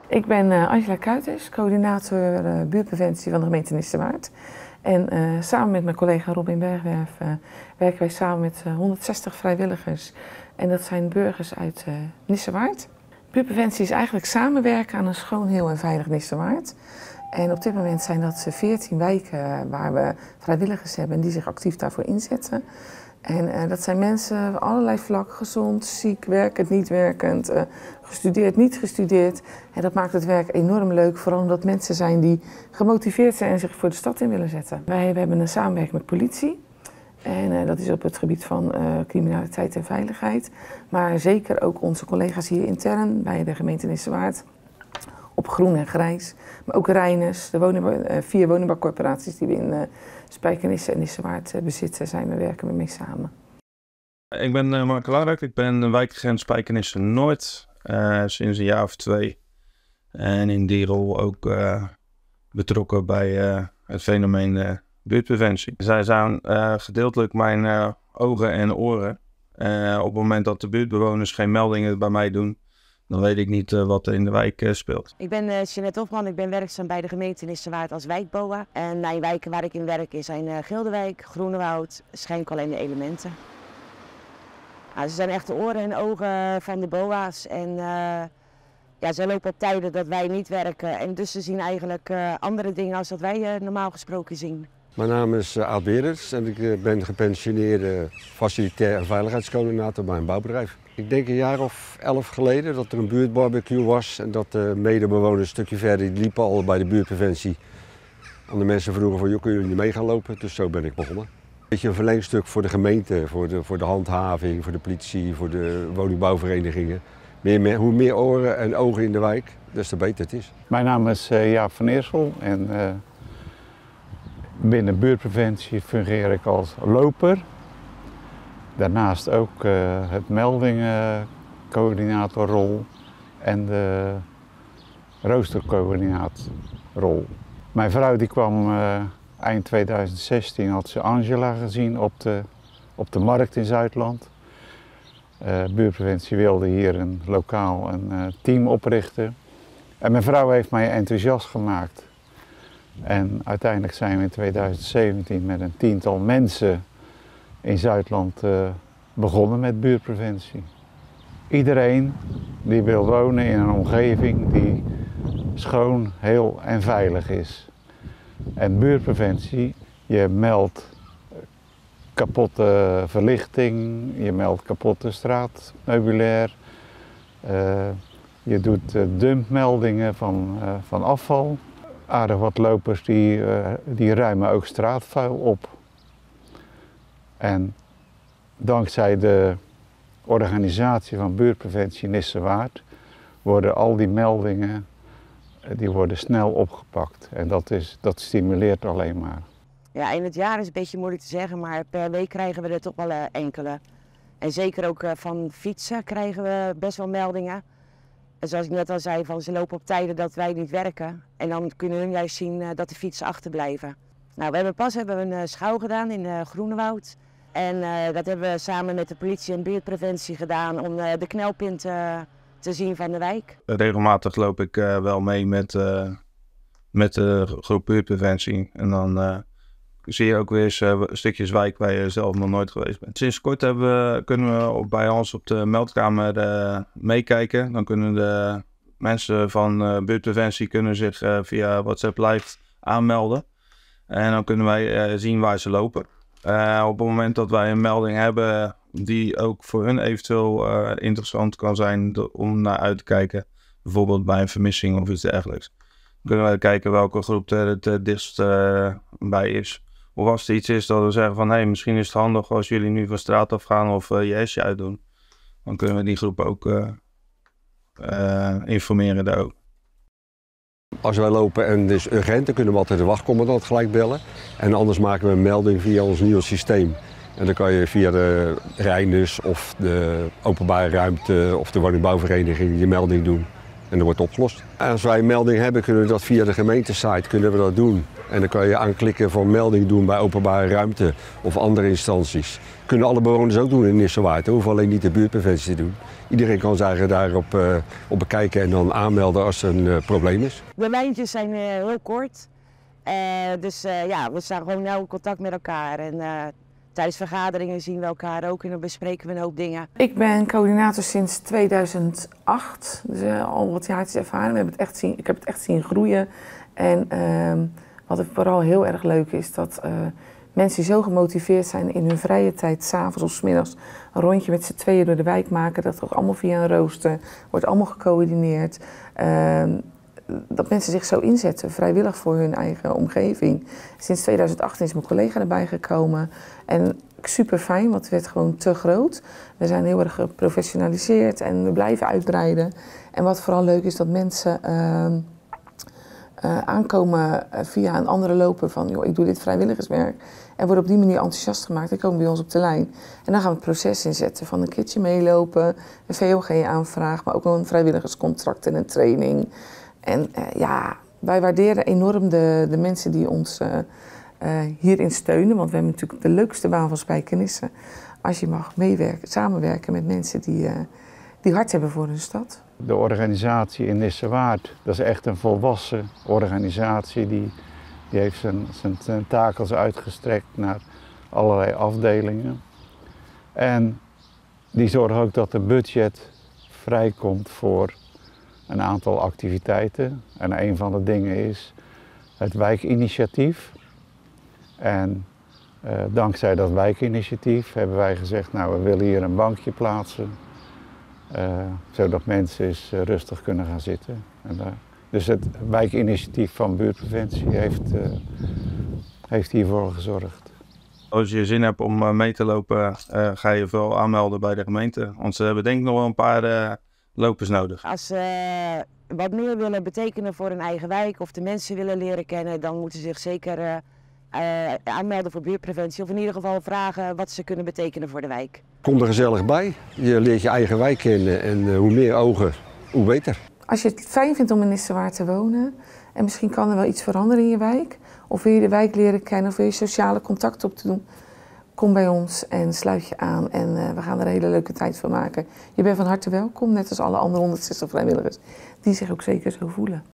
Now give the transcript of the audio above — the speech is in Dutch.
Ik ben Angela Kuiters, coördinator buurtpreventie van de gemeente Nissewaard. En samen met mijn collega Robin Bergwerf werken wij samen met 160 vrijwilligers. En dat zijn burgers uit Nissewaard. Buurtpreventie is eigenlijk samenwerken aan een schoon, heel en veilig Nissewaard. En op dit moment zijn dat 14 wijken waar we vrijwilligers hebben en die zich actief daarvoor inzetten. En dat zijn mensen op allerlei vlakken, gezond, ziek, werkend, niet werkend, gestudeerd, niet gestudeerd. En dat maakt het werk enorm leuk, vooral omdat mensen zijn die gemotiveerd zijn en zich voor de stad in willen zetten. Wij hebben een samenwerking met politie. En dat is op het gebied van criminaliteit en veiligheid. Maar zeker ook onze collega's hier intern bij de gemeente Nissewaard. Op groen en grijs, maar ook Reiners, de 4 woningbouwcorporaties die we in Spijkenisse en Nissewaard bezitten, we werken we mee samen. Ik ben Mark Lark, ik ben wijkagent Spijkenisse Noord sinds een jaar of 2. En in die rol ook betrokken bij het fenomeen buurtpreventie. Zij zijn gedeeltelijk mijn ogen en oren. Op het moment dat de buurtbewoners geen meldingen bij mij doen, dan weet ik niet wat er in de wijk speelt. Ik ben Jeanette Hofman, ik ben werkzaam bij de gemeente Nissewaard als wijkboa. En mijn wijken waar ik in werk zijn Gildewijk, Groenewoud, Schenkel en de Elementen. Ze zijn echt de oren en ogen van de boa's. En ze lopen op tijden dat wij niet werken. En dus ze zien eigenlijk andere dingen als dat wij normaal gesproken zien. Mijn naam is Aad Berends en ik ben gepensioneerde facilitair en veiligheidscoördinator bij een bouwbedrijf. Ik denk een jaar of 11 geleden dat er een buurtbarbecue was en dat de medebewoners een stukje verder die liepen al bij de buurtpreventie. Aan de mensen vroegen van, joh, kunnen jullie mee gaan lopen? Dus zo ben ik begonnen. Een beetje een verlengstuk voor de gemeente, voor de handhaving, voor de politie, voor de woningbouwverenigingen. Hoe meer oren en ogen in de wijk, des te beter het is. Mijn naam is Jaap van Eersel en binnen buurtpreventie fungeer ik als loper. Daarnaast ook het meldingencoördinatorrol en de roostercoördinatorrol. Mijn vrouw die kwam eind 2016, had ze Angela gezien op de markt in Zuidland. Buurtpreventie wilde hier een lokaal team oprichten. En mijn vrouw heeft mij enthousiast gemaakt. En uiteindelijk zijn we in 2017 met een 10-tal mensen in Zuidland begonnen met buurtpreventie. Iedereen die wil wonen in een omgeving die schoon, heel en veilig is. En buurtpreventie, je meldt kapotte verlichting, je meldt kapotte straatmeubilair. Je doet dumpmeldingen van afval. Aardig wat lopers die ruimen ook straatvuil op. En dankzij de organisatie van buurtpreventie Nissewaard worden al die meldingen snel opgepakt. En dat stimuleert alleen maar. Ja, in het jaar is een beetje moeilijk te zeggen, maar per week krijgen we er toch wel enkele. En zeker ook van fietsen krijgen we best wel meldingen. En zoals ik net al zei, ze lopen op tijden dat wij niet werken. En dan kunnen hun juist zien dat de fietsen achterblijven. Nou, we hebben een schouw gedaan in Groenewoud. En dat hebben we samen met de politie en buurtpreventie gedaan om de knelpunten te zien van de wijk. Regelmatig loop ik wel mee met de groep buurtpreventie. En dan zie je ook weer eens stukjes wijk waar je zelf nog nooit geweest bent. Sinds kort kunnen we bij ons op de meldkamer meekijken. Dan kunnen de mensen van buurtpreventie zich via WhatsApp Live aanmelden. En dan kunnen wij zien waar ze lopen. Op het moment dat wij een melding hebben die ook voor hun eventueel interessant kan zijn om naar uit te kijken. Bijvoorbeeld bij een vermissing of iets dergelijks. Dan kunnen wij kijken welke groep er het dichtst bij is. Of als er iets is dat we zeggen van hey, misschien is het handig als jullie nu van straat afgaan of je hesje uitdoen. Dan kunnen we die groep ook informeren daar ook. Als wij lopen en het is urgent, dan kunnen we altijd de wachtcommandant gelijk bellen. En anders maken we een melding via ons nieuwe systeem. En dan kan je via de Reiners of de openbare ruimte of de woningbouwvereniging je melding doen. En dat wordt opgelost. Als wij een melding hebben, kunnen we dat via de gemeentesite kunnen we dat doen. En dan kan je aanklikken van melding doen bij openbare ruimte of andere instanties. Kunnen alle bewoners ook doen in Nissewaard. We hoeven alleen niet de buurtpreventie te doen. Iedereen kan zich daarop op bekijken en dan aanmelden als er een probleem is. De lijntjes zijn heel kort. Dus ja, we staan gewoon nauw in contact met elkaar. En tijdens vergaderingen zien we elkaar ook en dan bespreken we een hoop dingen. Ik ben coördinator sinds 2008, dus al wat jaartjes ervaring. Ik heb het echt zien groeien. En wat ik vooral heel erg leuk is, dat mensen die zo gemotiveerd zijn in hun vrije tijd, 's avonds of 's middags, een rondje met z'n tweeën door de wijk maken. Dat wordt allemaal via een rooster, wordt allemaal gecoördineerd. Dat mensen zich zo inzetten, vrijwillig voor hun eigen omgeving. Sinds 2018 is mijn collega erbij gekomen. En super fijn, want het werd gewoon te groot. We zijn heel erg geprofessionaliseerd en we blijven uitbreiden. En wat vooral leuk is, dat mensen aankomen via een andere loper van, joh, ik doe dit vrijwilligerswerk. En worden op die manier enthousiast gemaakt en komen bij ons op de lijn. En dan gaan we het proces inzetten van een keertje meelopen, een VOG-aanvraag, maar ook nog een vrijwilligerscontract en een training. En ja, wij waarderen enorm de mensen die ons hierin steunen, want we hebben natuurlijk de leukste baan van Spijkenisse. Als je mag meewerken, samenwerken met mensen die hart hebben voor hun stad. De organisatie in Nissewaard, dat is echt een volwassen organisatie. Die heeft zijn tentakels uitgestrekt naar allerlei afdelingen. En die zorgt ook dat de budget vrijkomt voor een aantal activiteiten. En een van de dingen is het wijkinitiatief. En dankzij dat wijkinitiatief hebben wij gezegd, nou, we willen hier een bankje plaatsen. Zodat mensen eens rustig kunnen gaan zitten. En, dus het wijkinitiatief van buurtpreventie heeft hiervoor gezorgd. Als je zin hebt om mee te lopen, ga je vooral aanmelden bij de gemeente. Want ze hebben denk ik nog wel een paar lopers nodig. Als ze wat meer willen betekenen voor hun eigen wijk of de mensen willen leren kennen, dan moeten ze zich zeker aanmelden voor buurtpreventie. Of in ieder geval vragen wat ze kunnen betekenen voor de wijk. Kom er gezellig bij. Je leert je eigen wijk kennen en hoe meer ogen, hoe beter. Als je het fijn vindt om in Nissewaard te wonen en misschien kan er wel iets veranderen in je wijk, of wil je de wijk leren kennen of wil je sociale contacten op te doen, kom bij ons en sluit je aan en we gaan er een hele leuke tijd van maken. Je bent van harte welkom, net als alle andere 160 vrijwilligers die zich ook zeker zo voelen.